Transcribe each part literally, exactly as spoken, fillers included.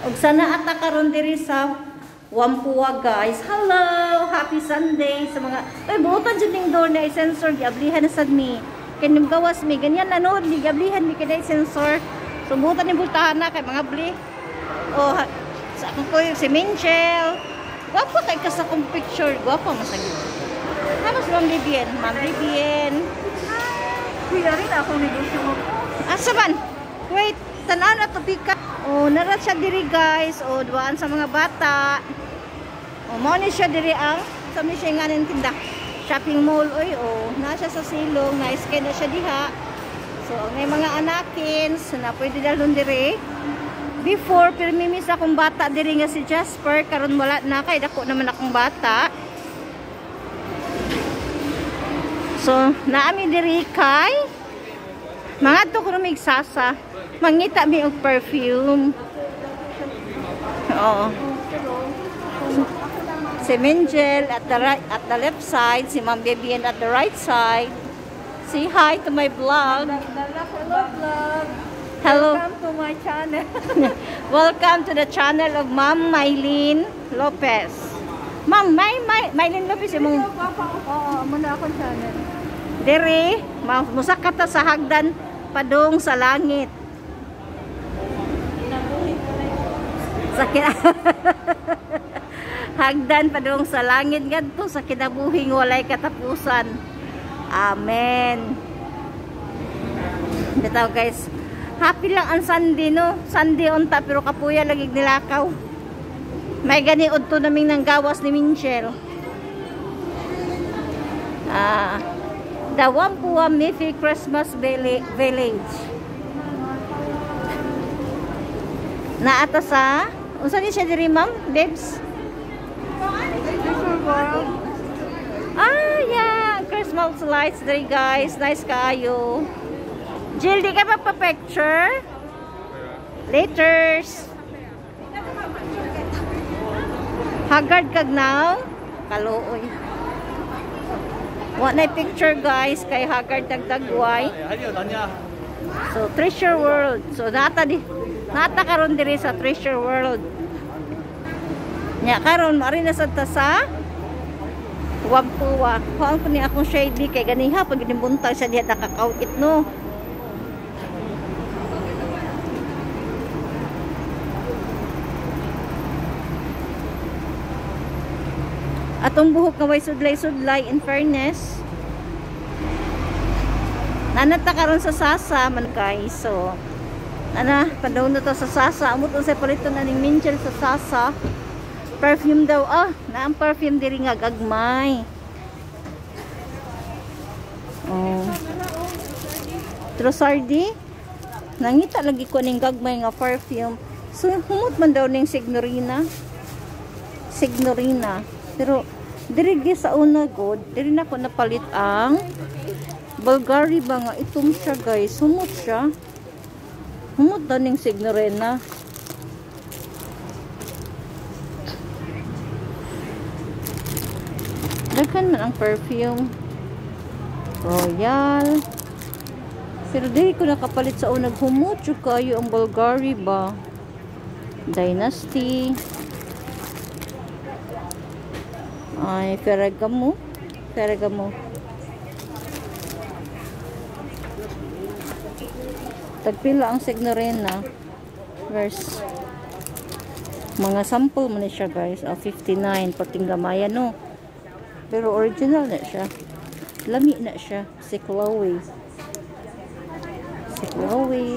Ug sana ata karon diri sa Wampuwa guys. Hello, happy Sunday sa mga ay buotan jud ning door na i-sensor giablihan na sad mi. Kinim gawas mi ganyan na no, giablihan mi kay sensor. So buotan ni bultahan na kay mga bli. Oh, sa akong ko si Minchel. Gwapo kay ka sa kong picture, gwapo masagid. Hamas Ma'am Libien, Ma'am Libien. Kuya rin ako negosyo mo. Asa man? Wait, tanaw na to pika. Oh, narat siya diri guys. Oh, duaan sa mga bata. Oh, mao ni siya diri ang sa mi siya nga ning tinda. Shopping mall oy. Oh, na siya sa silong, na-scan na siya diha. So, ang may mga anakin na pwede dalon diri. Before, pero mimis akong bata diri nga si Jasper. Karon wala na kay dako naman akong bata. So, naami diri kay mga to kuno migsasa. Mangita mi og perfume. Oo. Si Minjel at the right, at the left side, si Ma'am Bibian at the right side. Say hi to my vlog. Hello vlog. Hello. Welcome to my channel. Welcome to the channel of Ma'am Mylene Lopez. Ma'am, May May Mylene Lopez imong Oo, muna akong channel. dere, musakat ta sa hagdan padung sa langit. Sakit. Hagdan padung sa langit ngadto sa kinabuhing walay katapusan. Amen. Bitaw guys, happy lang ang Sunday no. Sunday unta pero kapuya lagi nilakaw. May gani udto naming nang gawas ni Minchel. Ah, the Wampuwa Miffy Christmas Village. Naata sa unsa ni siya diri ma'am? Babes? Ah, yeah. Christmas lights there, guys. Nice kayo. Jill, di ka pa pa-picture? Laters. Haggard kag now? Kaluoy. What na picture, guys? Kay Haggard tagtagway. So, Treasure World. So, nata di nata karon diri sa Treasure World. Nya karon mari na sad ta sa Wampuwa. Kuan ko ni akong shady kay ganiha pag ginbuntag siya diha nakakawit no. Atong buhok nga way sudlay-sudlay in fairness. Nanata karon sa Sasa man kay so ana padaw na to sa Sasa. Amot unsay paliton na ning Minchel sa Sasa. Perfume daw. Ah, na ang perfume diri nga gagmay. Oh. Trosardi. Nangita lagi ko ning gagmay nga perfume. So humot man daw ning Signorina. Signorina. Pero diri sa una god, diri na ko napalit ang Bulgari ba nga itom siya guys. Humot siya. Humot daw ning Signorina. Daghan man ang perfume. Royal. Pero dili ko nakapalit sa unang humot yung kayo ang Bulgari ba. Dynasty. Ay, Ferragamo. Ferragamo. Tagpila ang Signorina. Verse. Mga sample mo na siya guys. Oh, fifty-nine. Pating gamaya no. Pero original na siya. Lami na siya. Si Chloe. Si Chloe.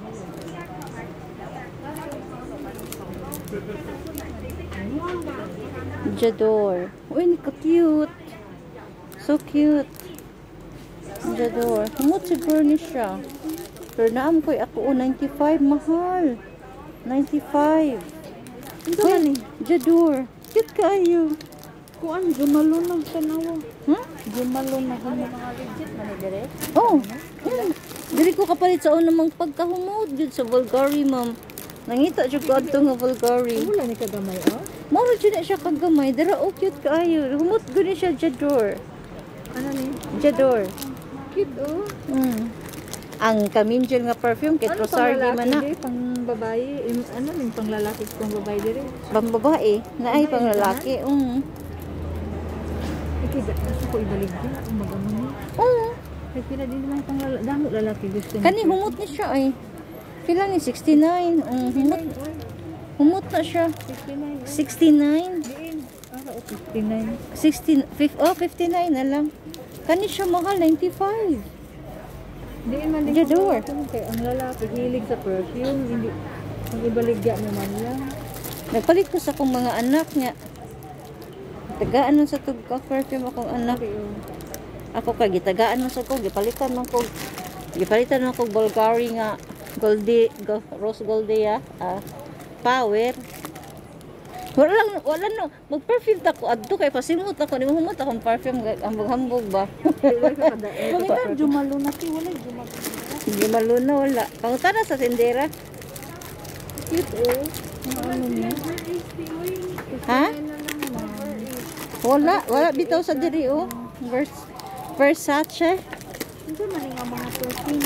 Jador. Uy, ni ka-cute. So cute. Jador. Humot siguro ni siya. Pero naam ko'y ako. Oh, ninety-five. Mahal. ninety-five. Ito nga ni. Jador. Cute kayo. Kuan gumalo nang tanawa. Huh? Gumalo na kamo mga legit man dire. Oh. Mm. Diri ko kapalit sa unang mga pagkahumot jud sa Bulgari, ma'am. Nangita jud ko adto nga Bulgari. Wala ni kagamay oh. Moro jud na siya kagamay. Dira oh cute kaayo. Humot gud ni siya Jador. Ano ni? Jador. Cute oh. Mm. Ang Kaminjil nga perfume kay Ano pang Trosardi lalaki man na. diri? Pang babae? Im- Ano yung pang lalaki pang babae diri? Pang babae, na ay pang lalaki. Um. Ikida, gusto ko ibalik din. Ang magamo niya. Oo. Kaya pila din naman pang lalaki. Damo lalaki gusto niya. Kani humot ni siya ay. Pila ni sixty-nine. Um, humot. Humot na siya. sixty-nine. sixty-nine. Diin. Ah, oh, fifty-nine. sixteen, fif- oh, fifty-nine na lang. Kani siya mahal, ninety-five. Diin man din The ko door. lalaki. Kaya ang lalaki hilig sa perfume. Hindi. Ang ibaligya naman lang. Nagpalit ko sa akong mga anak niya. Tagaan man sa tug ka perfume akong anak. Pero, Ako kay gitagaan man sa ko, gipalitan man ko. Gipalitan man ko Bulgari nga Goldie, go, Rose Goldie ah, power. Wala lang, wala no. Mag-perfume ta ko adto kay pasimot ako, di mo humot akong perfume hambog-hambog ba. Bakit ka jumalo na ki? Wala jumalo. Hindi maluna wala. Pangutan na sa tindera. Cute oh. Ang ano niya? Ha? Wala, wala bitaw sa diri oh. Vers Versace. Hindi man nga mga perfume.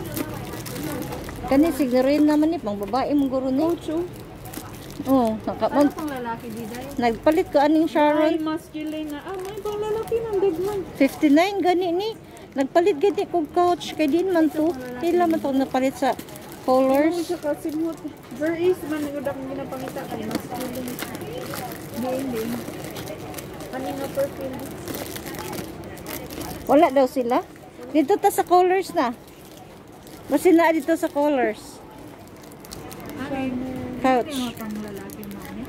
Kani signarin naman ni pang babae mong guro ni. Ocho. Oh, naka, Ano mag, pang lalaki di day? nagpalit ko aning Ay, Sharon. masculine na. Ah, may pang lalaki ng bigman. fifty-nine gani ni. Nagpalit gani kog couch kay din man to. Ila man to napalit sa Ano colors. siya kasimot? There is man nagod akong ginapangita kay masculine. Diin din. Ano nga perfume? Wala daw sila. Dito ta sa colors na. Basta na dito sa colors. Ay, Couch. mga pang lalaki mo ni.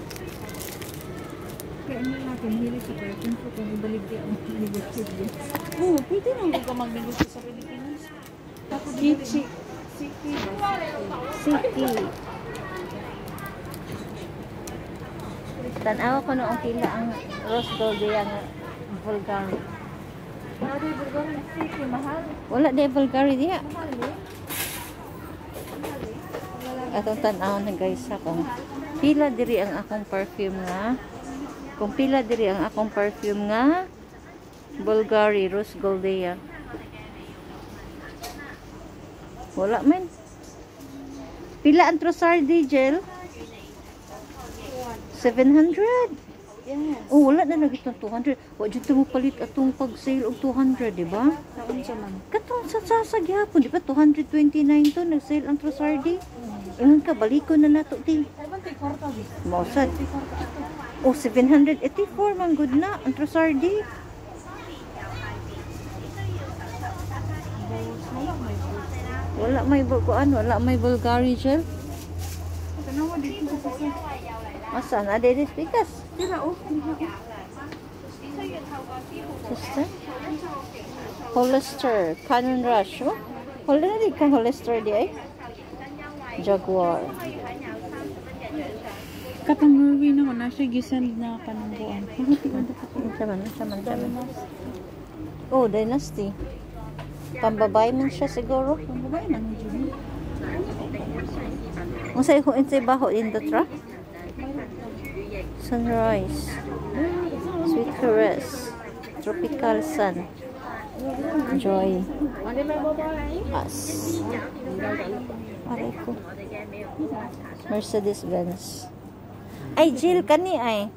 Kaya ano natin, hilig sa perfume ko kung ibaligya ang negosyo din. Oo, pwede nang ka magnegosyo sa Pilipinas. Kichi. Siki. City. Tanawa ko noong pila ang Rose Gold yang Bulgari. Nari, Bulgari, Siki, mahal. Wala de Bulgari diha. Mahal eh. Atong tanaw na guys akong pila diri ang akong perfume nga. Kung pila diri ang akong perfume nga Bulgari Rose Goldea. Wala man. Pila ang Trosardi gel? seven hundred. Yes. Oh, wala na lagi itong two hundred. Wa dito mo palit atong pag-sale og two hundred, di ba? Taon siya man. Katong sa sasagyapon, di ba? two hundred twenty-nine to nag-sale ang Trosardi. Ingon ka, balikon na nato ti. Mausad. Oh, seven hundred eighty-four man good na ang Trosardi. Wala may kuan, wala may Bulgari gel. Tanawa dito sa sasa. Asa na dito pikas. Tira oh. Sister. Hollister, Canon Rush. Oh. Wala na di ka Hollister di ay. Jaguar. Katong movie naman na siya gisend na kanungguan. Saman, saman, saman. Oh, Dynasty. Pambabae man siya siguro. Ang babae na ng Juni. Kung sa'yo kung insay baho in the truck. Sunrise. Sweet Caress. Tropical Sun. Joy. Ano may babae? Us. Aray ko. Mercedes-Benz. Ay, Jill, kani ay.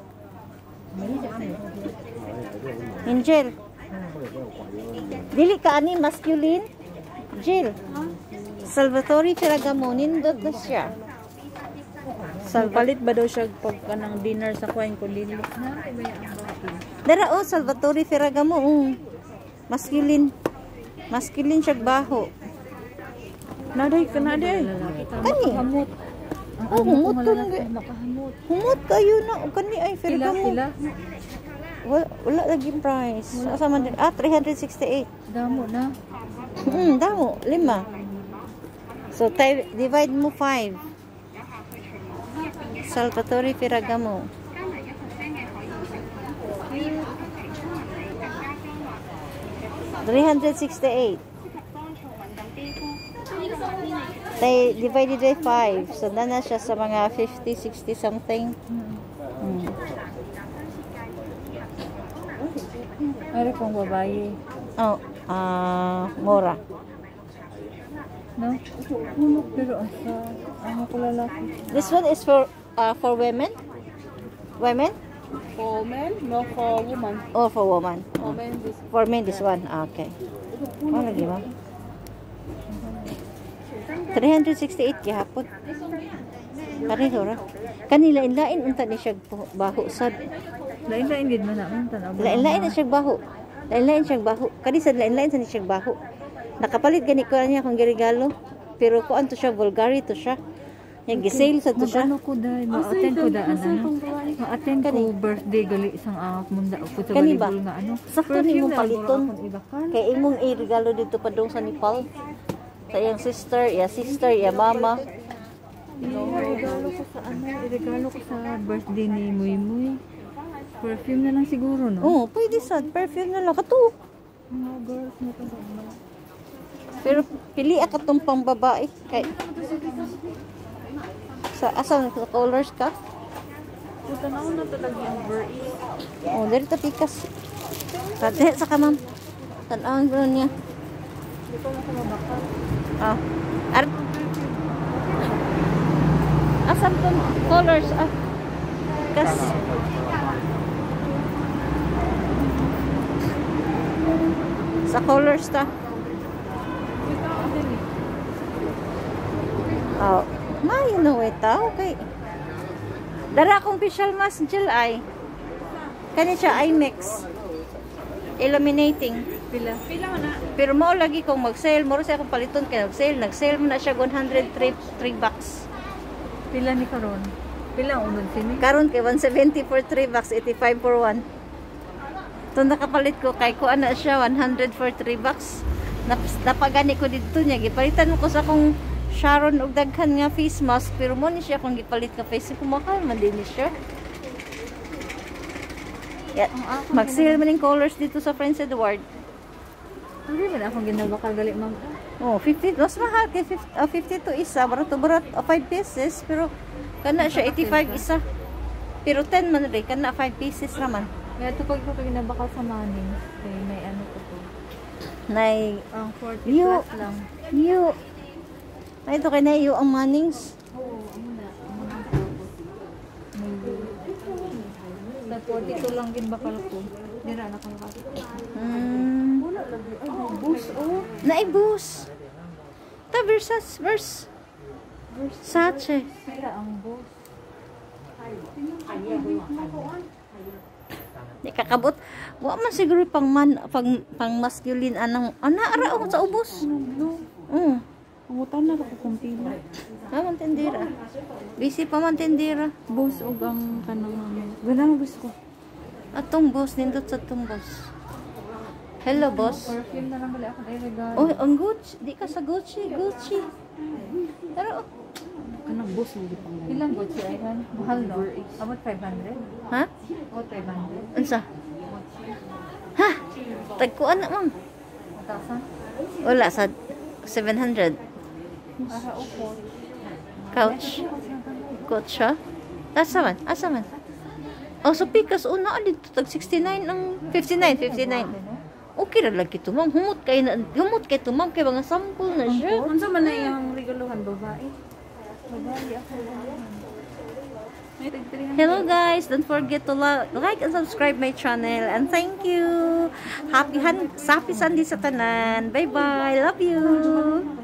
Angel. Dili ka ani masculine? Jill. Salvatore Ferragamo, nindot na siya. Palit ba daw siya pag kanang dinner sa kuwain ko lili? Na, iba yung babae. Dara oh, Salvatore Ferragamo. Um. Masculine. Masculine siya baho. Naday ka na day. Kani? Hamot. Oh, humot to nga. Makahamot. Humot kayo na. O kani ay Pila, Ferragamo. pila. Wala, wala lagi price. Asa man din? Ah, three hundred sixty-eight. Damo na. Hmm, damo. Lima. So, tay- divide mo five. Salvatore Ferragamo. three hundred sixty-eight. Tay, divided by five. So, na na siya sa mga fifty, sixty something. Hmm. Ay, pang babae. Oh, ah, mura. No? Pero asa, ang ako lalaki. This one is for uh, for women? Women? For men? No, for woman. Or for woman? For men, this. For men, this one. Ah, okay. Ano lagi ba? three hundred sixty-eight kahapon. Pareho ra. Kanila inlain unta ni siya baho sad. Lain-lain gid man naman tanaw. Lain-lain na siya baho. Lain-lain siya baho. Kani sad lain-lain sa ni siya baho. Nakapalit gani ko niya kung regalo. Pero kuan to siya, vulgari to siya. Yang gisale sa to siya. Ano ko dai, ma-attend ko daan ano. Ma-attend ko birthday gali isang aak munda ko sa Kani ba? balibol nga ano. Sakto ni mong paliton. Kay imong i-regalo dito pa dong sa Nepal. Sa iyang sister, iya sister, iya mama. Regalo ko sa ano, regalo ko sa birthday ni Muy Muy. Perfume na lang siguro, no? Oo, oh, pwede sad. Perfume na lang. Kato. Mga girls na to. Pero pili ako itong pang babae. Kay... Sa asan sa colors ka? Puta na ako na talaga yung ver-i. Oh, dito ta pikas. Kate sa ka ma'am. Tan-awon ko niya. Dito na sa mabakal. Ah. Ar Asan tong colors ah? Kas sa colors ta. Oh, may no way ta. Okay. Dara akong facial mask gel ay. Kani siya I-Mix. Illuminating. Pila? Pila man na. Pero mao lagi kong mag-sale, mo sa akong paliton kay nag-sale, nag-sale mo na siya one hundred three bucks. Pila ni karon? Pila ang unod sini? Karon kay one seventy for three bucks, eighty-five for one. Ito nakapalit ko kay ko ana siya one hundred for three bucks. Nap napagani ko dito niya, gipalitan ko sa akong Sharon og daghan nga face mask, pero mo ni siya kung gipalit ka face ko mahal man din ni siya. Yeah. Mag-sale man yung colors dito sa Prince Edward. Hindi man akong ginabakal gali mag. Oh, fifty, mas mahal kay fifty, uh, fifty-two isa, barato barat uh, five pieces, pero kana siya eighty-five isa. Pero ten man rin, kana five pieces naman. Kaya ito pag ko ginabakal sa money, eh, may ano ko to. Nay, Ang forty Yo. plus lang. yu. Ay, ito kay na yu ang manings. Oo, amo na. Amo na tapos. Sa forty-two lang ginabakal ko. Dira na kang bakal. Hmm. Wala lagi. Ay, bus oh. Naibus. Ta versus vers. Versace. Pila ang bus. Di kakabot. Wa man siguro pang man pang pang masculine anang ana ara oh, sa ubos. Mm. Pangutan na ako kung pila. Ah, mantindira. Busy pa mantindira. Bus o ang kanang ganang bus ko. Atong boss nindot sa atong boss. Hello boss. Perfume na lang bali ako ay regalo. Oh, ang Gucci. Di ka sa Gucci, Gucci. Pero Kanang bus mo di pang. Ilang Gucci ay han? Mahal no. Amot five hundred. ha? O five hundred. Unsa? Ha? Tagkuan na ma'am. Matasan. Wala sa seven hundred. Aha upo. Couch. Couch siya? Asa man? Asa man? Oh, so pikas una dito tag sixty-nine ang fifty-nine, fifty-nine. Okay ra lagi to ma'am. Humot kay na humot kay to ma'am kay mga sample na siya. Unsa man na yung regaluhan babae? Babae ako. Hello guys, don't forget to like and subscribe my channel and thank you. Happy happy Sunday sa tanan. Bye bye. Love you.